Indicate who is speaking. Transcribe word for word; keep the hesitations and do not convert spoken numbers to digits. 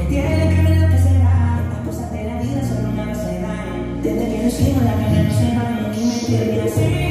Speaker 1: tiene que ver lo que será. Estas cosas de la vida solo una vez se dan. Desde que nos hicimos la cara no se van y me tiene así.